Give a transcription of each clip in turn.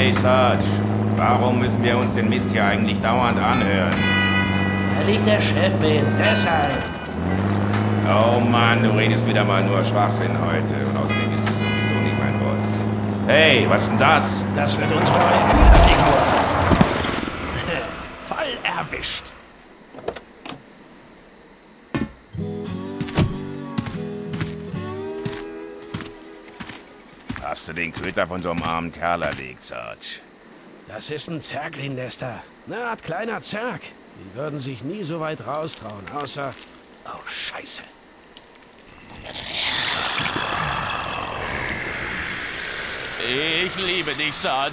Hey Sarge, warum müssen wir uns den Mist hier eigentlich dauernd anhören? Weil ich der Chef bin, deshalb. Oh Mann, du redest wieder mal nur Schwachsinn heute. Und außerdem bist du sowieso nicht mein Boss. Hey, was ist denn das? Das wird unsere neue Kühlerfigur. Voll erwischt. Hast du den Köter von so einem armen Kerl erlegt, Sarge? Das ist ein Zerglin, Lester. Eine Art kleiner Zerg. Die würden sich nie so weit raustrauen, außer... Oh, Scheiße. Ich liebe dich, Sarge.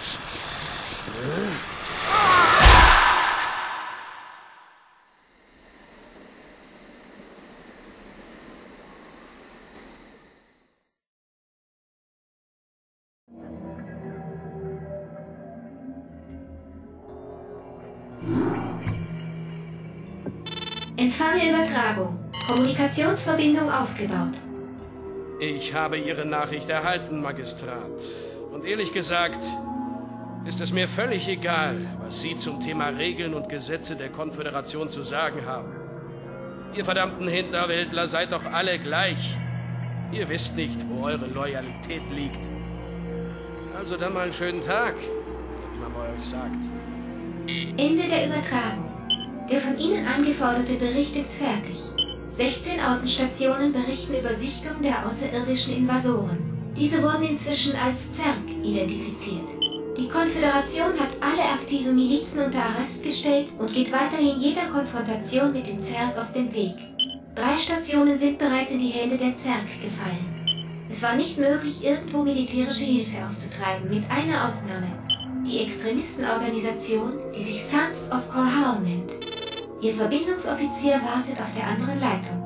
Empfange Übertragung. Kommunikationsverbindung aufgebaut. Ich habe Ihre Nachricht erhalten, Magistrat. Und ehrlich gesagt, ist es mir völlig egal, was Sie zum Thema Regeln und Gesetze der Konföderation zu sagen haben. Ihr verdammten Hinterwäldler seid doch alle gleich. Ihr wisst nicht, wo eure Loyalität liegt. Also dann mal einen schönen Tag, oder wie man bei euch sagt. Ende der Übertragung. Der von Ihnen angeforderte Bericht ist fertig. 16 Außenstationen berichten über Sichtung der außerirdischen Invasoren. Diese wurden inzwischen als Zerg identifiziert. Die Konföderation hat alle aktiven Milizen unter Arrest gestellt und geht weiterhin jeder Konfrontation mit dem Zerg aus dem Weg. 3 Stationen sind bereits in die Hände der Zerg gefallen. Es war nicht möglich, irgendwo militärische Hilfe aufzutreiben, mit einer Ausnahme. Die Extremistenorganisation, die sich Sons of Korhal nennt. Ihr Verbindungsoffizier wartet auf der anderen Leitung.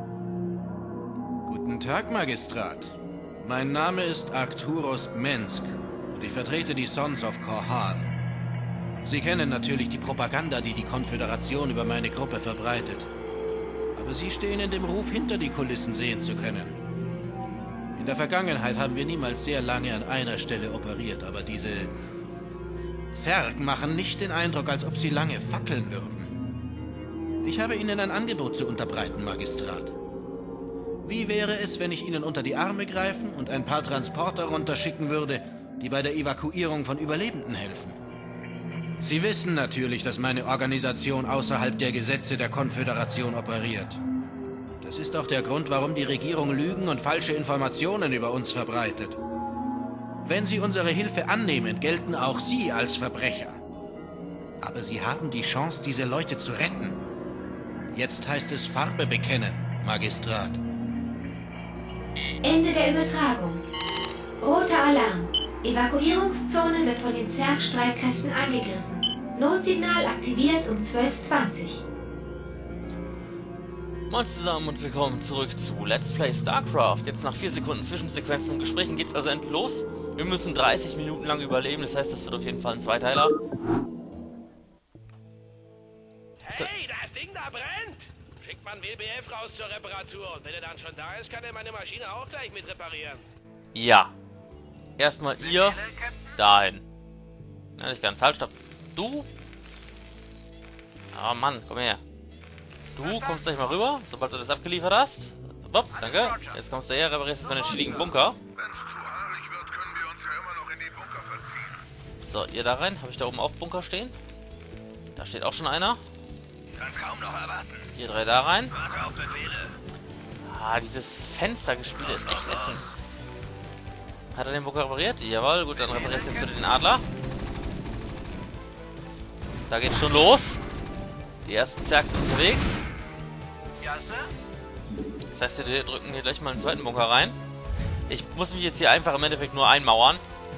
Guten Tag, Magistrat. Mein Name ist Arcturus Gmensk und ich vertrete die Sons of Korhal. Sie kennen natürlich die Propaganda, die die Konföderation über meine Gruppe verbreitet. Aber Sie stehen in dem Ruf, hinter die Kulissen sehen zu können. In der Vergangenheit haben wir niemals sehr lange an einer Stelle operiert, aber diese Zerg machen nicht den Eindruck, als ob sie lange fackeln würden. Ich habe Ihnen ein Angebot zu unterbreiten, Magistrat. Wie wäre es, wenn ich Ihnen unter die Arme greifen und ein paar Transporter runterschicken würde, die bei der Evakuierung von Überlebenden helfen? Sie wissen natürlich, dass meine Organisation außerhalb der Gesetze der Konföderation operiert. Das ist auch der Grund, warum die Regierung Lügen und falsche Informationen über uns verbreitet. Wenn Sie unsere Hilfe annehmen, gelten auch Sie als Verbrecher. Aber Sie haben die Chance, diese Leute zu retten. Jetzt heißt es Farbe bekennen, Magistrat. Ende der Übertragung. Roter Alarm. Evakuierungszone wird von den Zerg-Streitkräften angegriffen. Notsignal aktiviert um 12:20. Moin zusammen und willkommen zurück zu Let's Play StarCraft. Jetzt nach 4 Sekunden Zwischensequenzen und Gesprächen geht's also endlich los. Wir müssen 30 Minuten lang überleben, das heißt, das wird auf jeden Fall ein Zweiteiler. Hey, das Ding da brennt! Schickt man WBF raus zur Reparatur und wenn er dann schon da ist, kann er meine Maschine auch gleich mit reparieren. Ja. Erstmal ihr dahin. Ja, nicht ganz. Halt, stopp. Du? Oh Mann, komm her. Du kommst gleich mal rüber, sobald du das abgeliefert hast. Bob, danke. Jetzt kommst du her, reparierst jetzt meinen schädigen Bunker. So, ihr da rein. Habe ich da oben auch Bunker stehen? Da steht auch schon einer. Kann's kaum noch erwarten. Ihr 3 da rein. Warte auf Befehle. Ah, dieses Fenstergespiele ist echt ätzend. Hat er den Bunker repariert? Jawohl, gut, dann reparierst du jetzt bitte den Adler. Da geht's schon los. Die ersten Zergs sind unterwegs. Das heißt, wir drücken hier gleich mal einen zweiten Bunker rein. Ich muss mich jetzt hier einfach im Endeffekt nur einmauern.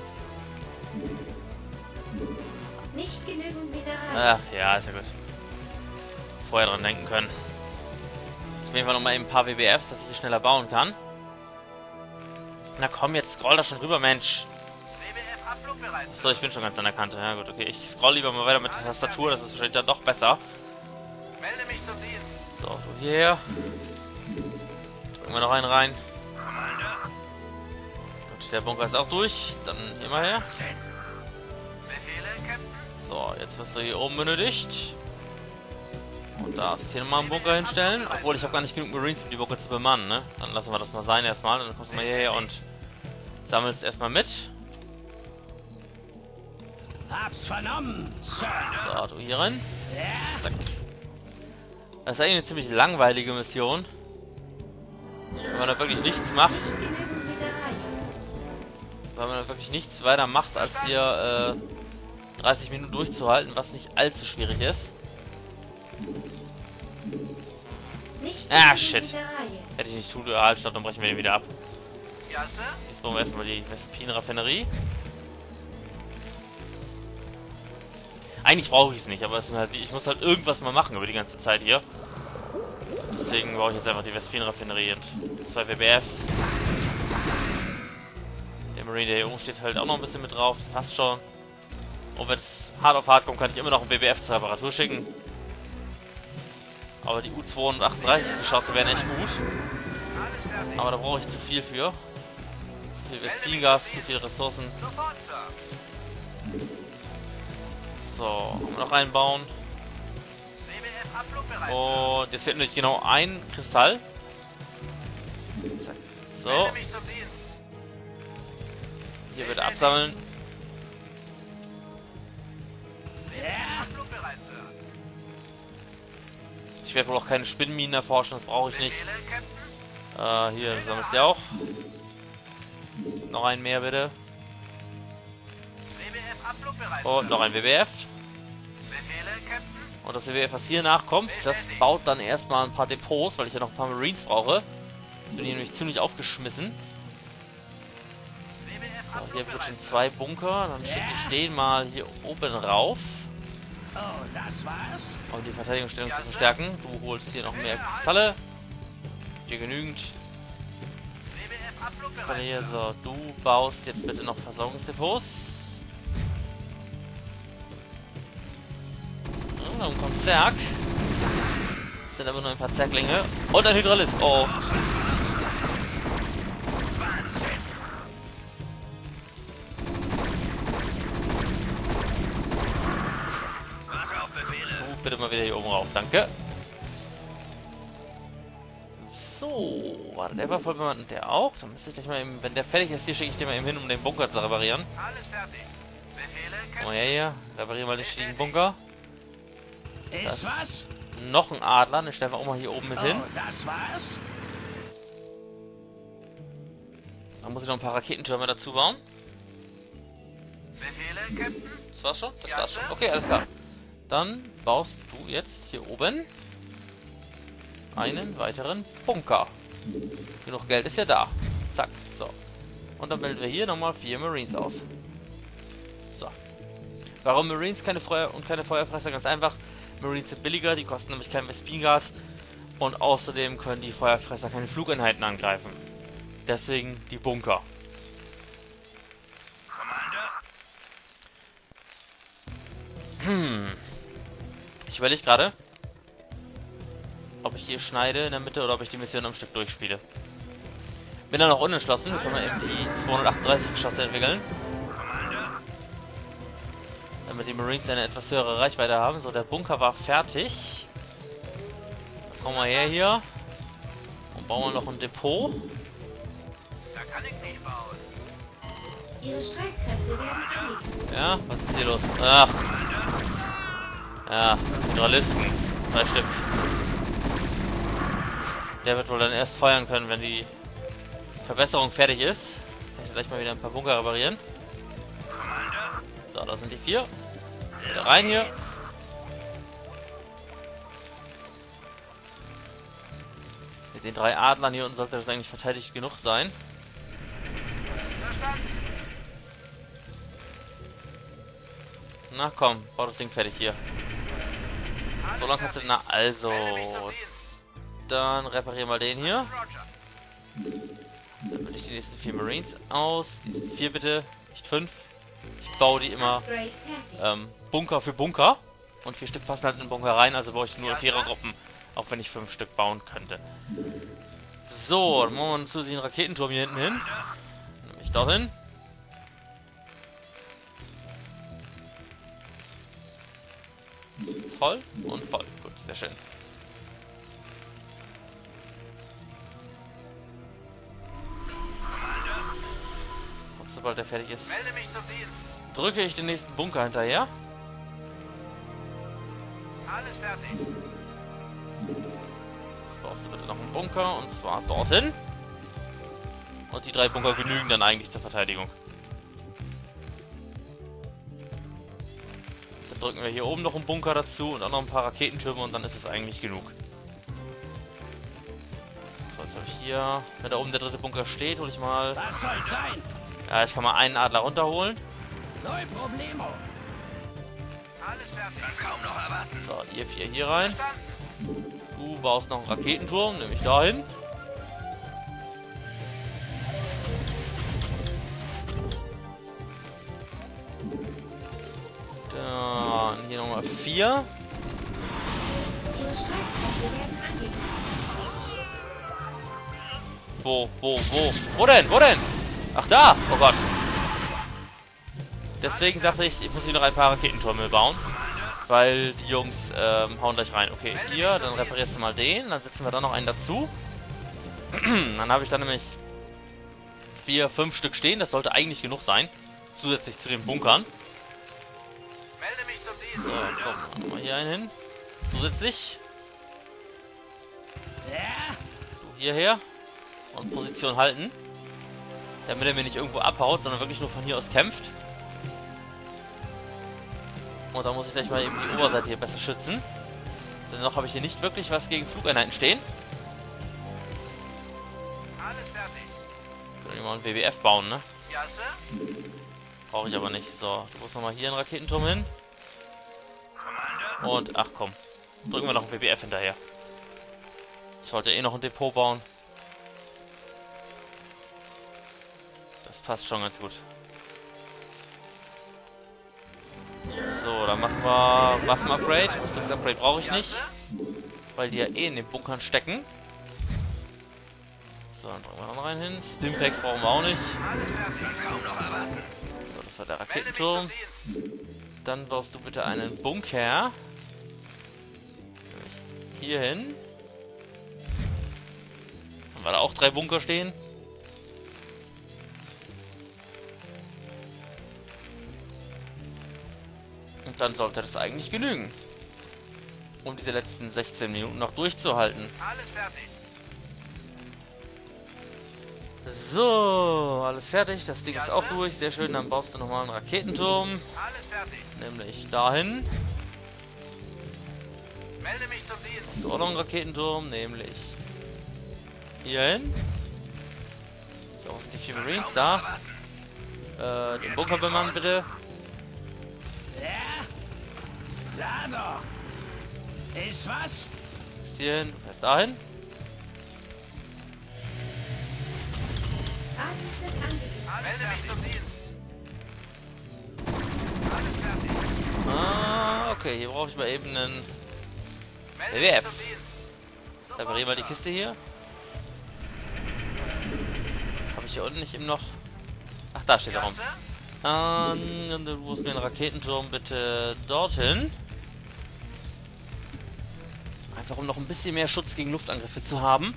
Nicht genügend Mineralien. Ach ja, ist ja gut. Vorher dran denken können. Auf jeden Fall nochmal eben ein paar WBFs, dass ich hier schneller bauen kann. Na komm, jetzt scroll da schon rüber, Mensch. Achso, ich bin schon ganz an der Kante. Ja gut, okay. Ich scroll lieber mal weiter mit der Tastatur, das ist wahrscheinlich dann doch besser. Melde mich zum Dienst. So, du hierher. Drücken wir noch einen rein. Gut, der Bunker ist auch durch. Dann hier mal her. Befehle? So, jetzt wirst du hier oben benötigt. Und darfst hier nochmal einen Bunker hinstellen. Obwohl, ich habe gar nicht genug Marines, um die Bunker zu bemannen, ne? Dann lassen wir das mal sein erstmal. Dann kommst du mal hierher und sammelst erstmal mit. Hab's vernommen, Sir. So, du hier rein. Zack. Das ist eigentlich eine ziemlich langweilige Mission. Wenn man da wirklich nichts macht. Nicht genügend Mineralien. Weil man da wirklich nichts weiter macht, als hier 30 Minuten durchzuhalten, was nicht allzu schwierig ist. Nicht Ah, genügend shit. Mineralien. Hätte ich nicht tun, halt, statt dann brechen wir den wieder ab. Jetzt bauen wir erstmal die Vespin-Raffinerie. Eigentlich brauche ich es nicht, aber es ist halt, ich muss halt irgendwas mal machen über die ganze Zeit hier. Deswegen baue ich jetzt einfach die Vespin-Raffinerie und 2 WBFs. Der Marine, der hier oben steht, halt auch noch ein bisschen mit drauf. Das passt schon. Und wenn es hart auf hart kommt, kann ich immer noch einen WBF zur Reparatur schicken. Aber die U-238 Geschosse wären echt gut. Aber da brauche ich zu viel für. Zu viel Vespin-Gas, zu viele Ressourcen. So, noch einbauen. Und jetzt fehlt nämlich genau ein Kristall. Zack. So. Hier wird absammeln. Ich werde wohl auch keine Spinnminen erforschen, das brauche ich nicht. Hier sammelst du auch. Noch einen mehr bitte. Und noch ein WBF. Und das WBF, was hier nachkommt, das baut dann erstmal ein paar Depots, weil ich ja noch ein paar Marines brauche. Jetzt bin ich nämlich ziemlich aufgeschmissen. So, hier habe ich jetzt schon 2 Bunker. Dann schicke ich den mal hier oben rauf. Oh, das war's? Um die Verteidigungsstellung zu verstärken. Du holst hier noch mehr Kristalle. Hier genügend. Kristalle hier. So, du baust jetzt bitte noch Versorgungsdepots. Dann kommt Zerg. Das sind aber nur ein paar Zerglinge. Und ein Hydralist. Oh. Bitte mal wieder hier oben rauf. Danke. So. Warte, der war voll bemannt und der auch. Dann müsste ich gleich mal eben, wenn der fertig ist, hier schicke ich den mal eben hin, um den Bunker zu reparieren. Alles fertig. Befehle, Komm mal her hier. Reparieren mal den stetigen Bunker. Ist was? Noch ein Adler. Den stellen wir auch mal hier oben mit hin. Oh, das war's? Dann muss ich noch ein paar Raketentürme dazu bauen. Befehle, Captain. Das war's schon? Das war's schon. Okay, alles klar. Dann baust du jetzt hier oben einen weiteren Bunker. Genug Geld ist ja da. Zack, so. Und dann melden wir hier nochmal 4 Marines aus. So. Warum Marines keine Feuerfresser? Ganz einfach. Marines sind billiger, die kosten nämlich kein Vespin-Gas. Und außerdem können die Feuerfresser keine Flugeinheiten angreifen. Deswegen die Bunker. Ich überlege gerade, ob ich hier schneide in der Mitte oder ob ich die Mission am Stück durchspiele. Bin da noch unentschlossen. Wir können mal eben die 238 Geschosse entwickeln. Damit die Marines eine etwas höhere Reichweite haben. So, der Bunker war fertig. Dann kommen wir her hier. Und bauen wir noch ein Depot. Da kann ich nicht bauen. Ihre Streitkräfte werden angegriffen. Ja, was ist hier los? Ach. Ja, Hydralisten. 2 Stück. Der wird wohl dann erst feuern können, wenn die Verbesserung fertig ist. Kann ich gleich mal wieder ein paar Bunker reparieren. So, da sind die 4. Wieder rein hier. Mit den 3 Adlern hier unten sollte das eigentlich verteidigt genug sein. Na komm, bau das Ding fertig hier. So lange kannst du... Na also... Dann reparieren wir den hier. Dann würde ich die nächsten 4 Marines aus. Die nächsten 4 bitte, nicht 5. Ich baue die immer Upgrade fertig. Bunker für Bunker. Und 4 Stück passen halt in den Bunker rein, also baue ich nur 4er-Gruppen. Auch wenn ich 5 Stück bauen könnte. So, dann machen wir einen zusätzlichen Raketenturm hier hinten hin. Nämlich dorthin. voll und voll. Gut, sehr schön. Und sobald er fertig ist, Melde mich zum Dienst. drücke ich den nächsten Bunker hinterher. Alles fertig. Jetzt brauchst du bitte noch einen Bunker, und zwar dorthin. Und die 3 Bunker genügen dann eigentlich zur Verteidigung. Dann drücken wir hier oben noch einen Bunker dazu und auch noch ein paar Raketentürme und dann ist es eigentlich genug. So, jetzt habe ich hier, wenn da oben der 3. Bunker steht, hole ich mal... Was soll's sein? Ja, ich kann mal einen Adler runterholen. No problemo. Alles fertig. Kaum noch erwarten. So, ihr 4 hier rein. Verstanden. Du baust noch einen Raketenturm, nämlich dahin. Dann hier nochmal 4. Ihre Streitkräfte werden angegriffen. Wo denn? Wo denn? Ach, da! Oh Gott. Deswegen sagte ich, ich muss hier noch ein paar Raketentürme bauen. Weil die Jungs hauen gleich rein. Okay, hier, dann reparierst du mal den. Dann setzen wir da noch einen dazu. Dann habe ich dann nämlich 4, 5 Stück stehen. Das sollte eigentlich genug sein. Zusätzlich zu den Bunkern. Melde mich zum Dienst. So, komm, mal hier einen hin. Zusätzlich. Du hierher. Und Position halten. Damit er mir nicht irgendwo abhaut, sondern wirklich nur von hier aus kämpft. Und da muss ich gleich mal eben die Oberseite hier besser schützen. Denn noch habe ich hier nicht wirklich was gegen Flugeinheiten stehen. Alles fertig. Ich kann hier mal ein WWF bauen, ne? Ja, Sir? Brauche ich aber nicht. So, du musst nochmal hier einen Raketenturm hin. Und, ach komm. Drücken wir noch ein WWF hinterher. Ich wollte eh noch ein Depot bauen. Das passt schon ganz gut. So, dann machen wir Waffen-Upgrade. Rüstungs-Upgrade brauche ich nicht. Weil die ja eh in den Bunkern stecken. So, dann drücken wir noch rein hin. Stimpaks brauchen wir auch nicht. So, das war der Raketenturm. Dann baust du bitte einen Bunker. Hier hin. Haben wir da auch 3 Bunker stehen. Und dann sollte das eigentlich genügen. Um diese letzten 16 Minuten noch durchzuhalten. Alles fertig. So, alles fertig. Das Ding ist auch durch. Sehr schön. Dann baust du nochmal einen Raketenturm. Alles fertig. Nämlich dahin. Melde mich zum Dienst. Baust du auch noch einen Raketenturm. Nämlich hierhin. So, wo sind die 4 Marines? Da. Den Bunker bemannen bitte. Da doch. Ist was? Bis hierhin. Du fährst dahin. Basis wird angegriffen. Melde mich zum Dienst. Alles fertig. Ah, okay. Hier brauche ich mal eben einen Melde WWF. mich zum Dienst. Reparieren wir die Kiste hier. Habe ich hier unten nicht eben noch... Ach, da steht der Raum. Du musst mir einen Raketenturm bitte dorthin. Einfach um noch ein bisschen mehr Schutz gegen Luftangriffe zu haben.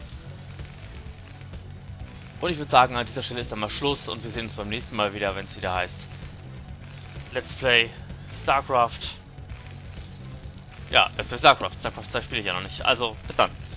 Und ich würde sagen, an dieser Stelle ist dann mal Schluss und wir sehen uns beim nächsten Mal wieder, wenn es wieder heißt Let's Play StarCraft. Ja, Let's Play StarCraft. StarCraft 2 spiele ich ja noch nicht. Also, bis dann.